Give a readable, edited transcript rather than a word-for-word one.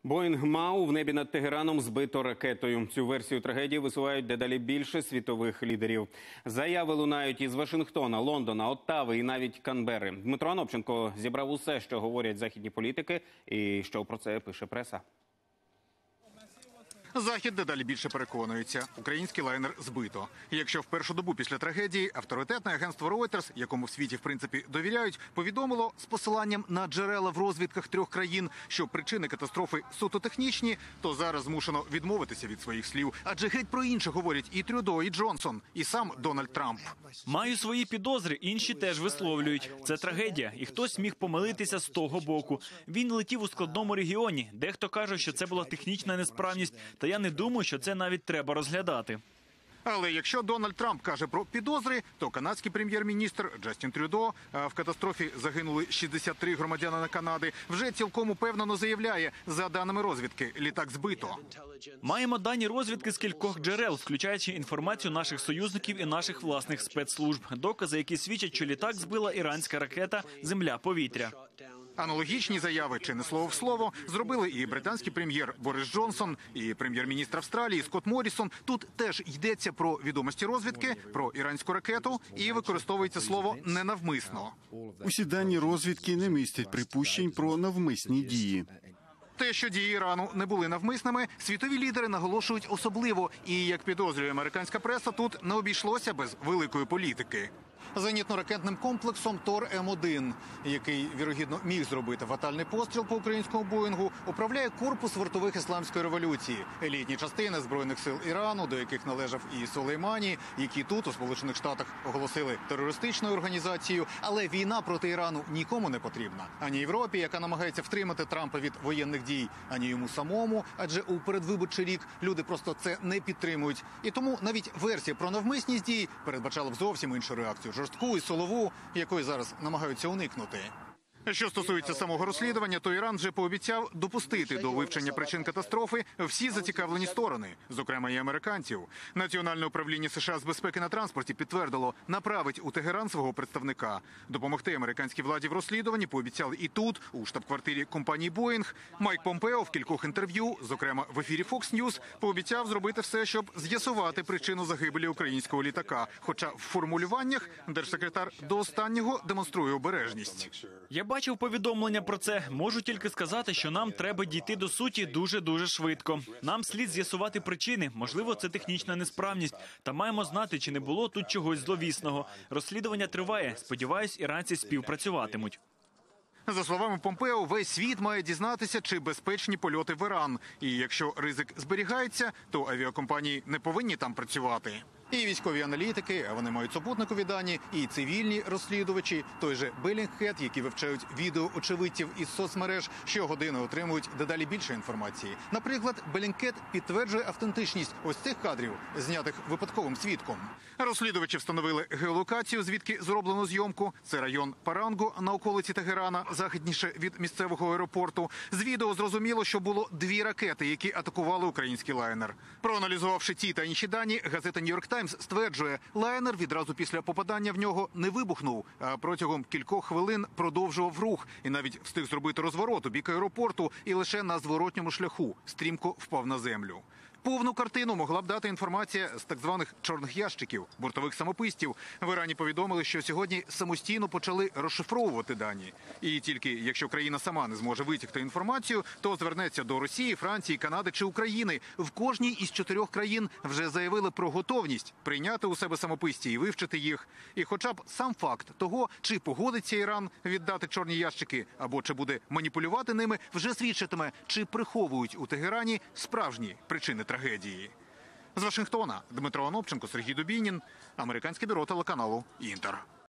Боїнг МАУ в небі над Тегераном збито ракетою. Цю версію трагедії висувають дедалі більше світових лідерів. Заяви лунають із Вашингтона, Лондона, Оттави і навіть Канберри. Дмитро Анопченко зібрав усе, що говорять західні політики і що про це пише преса. Захід дедалі більше переконується. Український лайнер збито. І якщо в першу добу після трагедії авторитетне агентство Reuters, якому в світі в принципі довіряють, повідомило з посиланням на джерела в розвідках 3 країн, що причини катастрофи суто технічні, то зараз змушено відмовитися від своїх слів. Адже геть про інше говорять і Трюдо, і Джонсон, і сам Дональд Трамп. Маю свої підозри, інші теж висловлюють. Це трагедія, і хтось міг помилитися з того боку. Він летів у складному регіоні. Дехто каже, що це була технічна несправність, та я не думаю, що це навіть треба розглядати. Але якщо Дональд Трамп каже про підозри, то канадський прем'єр-міністр Джастін Трюдо, а в катастрофі загинули 63 громадянина Канади, вже цілком упевнено заявляє, за даними розвідки, літак збито. Маємо дані розвідки з кількох джерел, включаючи інформацію наших союзників і наших власних спецслужб. Докази, які свідчать, що літак збила іранська ракета «Земля-повітря». Аналогічні заяви, чи не слово в слово, зробили і британський прем'єр Борис Джонсон, і прем'єр-міністр Австралії Скотт Моррісон. Тут теж йдеться про відомості розвідки, про іранську ракету і використовується слово «ненавмисно». Усі дані розвідки не містять припущень про навмисні дії. Те, що дії Ірану не були навмисними, світові лідери наголошують особливо. І, як підозрює американська преса, тут не обійшлося без великої політики. Зенітно-ракетним комплексом ТОР-М1, який, вірогідно, міг зробити фатальний постріл по українському Боїнгу, управляє корпус вартових ісламської революції. Елітні частини Збройних сил Ірану, до яких належав і Сулеймані, які тут, у Сполучених Штатах, оголосили терористичною організацією. Але війна проти Ірану нікому не потрібна. Ані Європі, яка намагається втримати Трампа від воєнних дій, ані йому самому, адже у передвиборчий рік люди просто це не підтримують. І тому навіть версія про навмисність дій передбачала б зовсім іншу реакцію. Жорстку і силову, якої зараз намагаються уникнути. Що стосується самого розслідування, то Іран вже пообіцяв допустити до вивчення причин катастрофи всі зацікавлені сторони, зокрема і американців. Національне управління США з безпеки на транспорті підтвердило, направить у Тегеран свого представника. Допомогти американській владі в розслідуванні пообіцяли і тут, у штаб-квартирі компанії «Боїнг». Майк Помпео в кількох інтерв'ю, зокрема в ефірі Fox News, пообіцяв зробити все, щоб з'ясувати причину загибелі українського літака. Хоча в формулюваннях держсекретар до останнього демонструє обережність. Я бачив повідомлення про це. Можу тільки сказати, що нам треба дійти до суті дуже швидко. Нам слід з'ясувати причини. Можливо, це технічна несправність. Та маємо знати, чи не було тут чогось зловісного. Розслідування триває. Сподіваюсь, іранці співпрацюватимуть. За словами Помпео, весь світ має дізнатися, чи безпечні польоти в Іран. І якщо ризик зберігається, то авіакомпанії не повинні там працювати. І військові аналітики, а вони мають супутникові дані, і цивільні розслідувачі, той же Белінгхед, які вивчають відео очевидців із соцмереж, щогодини отримують дедалі більше інформації. Наприклад, Белінгхед підтверджує автентичність ось цих кадрів, знятих випадковим свідком. Розслідувачі встановили геолокацію, звідки зроблено зйомку. Це район Парангу на околиці Тегерана, західніше від місцевого аеропорту. З відео зрозуміло, що було 2 ракети, які атакували український лайнер. Проаналізувавши ті та інші дані, газета «Нью-Йорк Таймс» стверджує, лайнер відразу після попадання в нього не вибухнув, а протягом кількох хвилин продовжував рух і навіть встиг зробити розворот у бік аеропорту і лише на зворотньому шляху стрімко впав на землю. Повну картину могла б дати інформація з так званих чорних ящиків, бортових самописців. В Ірані повідомили, що сьогодні самостійно почали розшифровувати дані. І тільки якщо країна сама не зможе витягти інформацію, то звернеться до Росії, Франції, Канади чи України. В кожній із 4 країн вже заявили про готовність прийняти у себе самописці і вивчити їх. І хоча б сам факт того, чи погодиться Іран віддати чорні ящики, або чи буде маніпулювати ними, вже свідчитиме, чи приховують у Тегерані справжні причини трагедії. З Вашингтона Дмитро Анопченко, Сергій Дубінін, американське бюро телеканалу «Інтер».